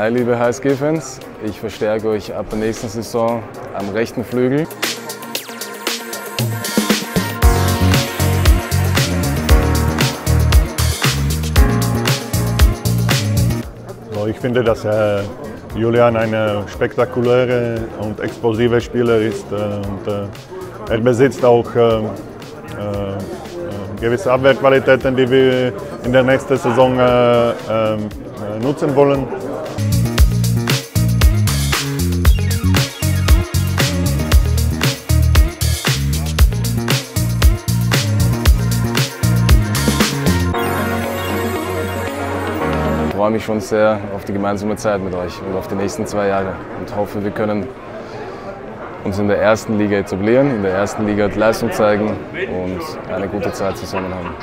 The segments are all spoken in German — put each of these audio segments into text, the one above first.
Hi liebe HSG-Fans, ich verstärke euch ab der nächsten Saison am rechten Flügel. Ich finde, dass Julian ein spektakulärer und explosiver Spieler ist. Und er besitzt auch gewisse Abwehrqualitäten, die wir in der nächsten Saison nutzen wollen. Ich freue mich schon sehr auf die gemeinsame Zeit mit euch und auf die nächsten 2 Jahre und hoffe, wir können uns in der ersten Liga etablieren, in der ersten Liga Leistung zeigen und eine gute Zeit zusammen haben.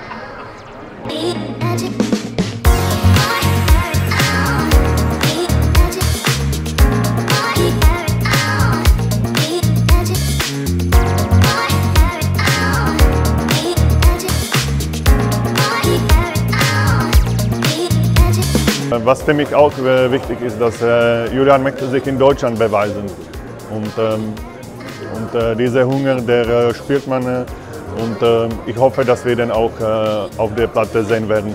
Was für mich auch wichtig ist, dass Julian möchte sich in Deutschland beweisen. Und dieser Hunger, der spürt man. Und ich hoffe, dass wir den auch auf der Platte sehen werden.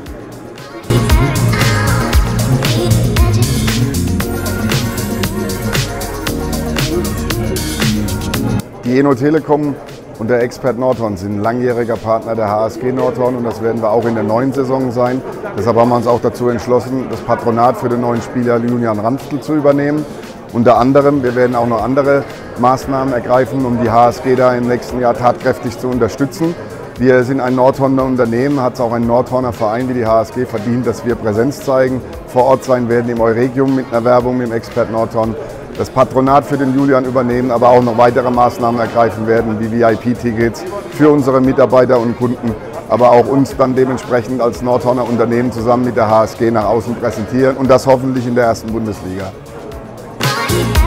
Die Eno Telekom und der Expert Nordhorn sind langjähriger Partner der HSG Nordhorn und das werden wir auch in der neuen Saison sein. Deshalb haben wir uns auch dazu entschlossen, das Patronat für den neuen Spieler Julian Ranftl zu übernehmen. Unter anderem, wir werden auch noch andere Maßnahmen ergreifen, um die HSG da im nächsten Jahr tatkräftig zu unterstützen. Wir sind ein Nordhorner Unternehmen, hat es auch ein Nordhorner Verein wie die HSG verdient, dass wir Präsenz zeigen, vor Ort sein werden im Euregium mit einer Werbung mit dem Expert Nordhorn. Das Patronat für den Julian übernehmen, aber auch noch weitere Maßnahmen ergreifen werden, wie VIP-Tickets für unsere Mitarbeiter und Kunden, aber auch uns dann dementsprechend als Nordhorner Unternehmen zusammen mit der HSG nach außen präsentieren und das hoffentlich in der ersten Bundesliga.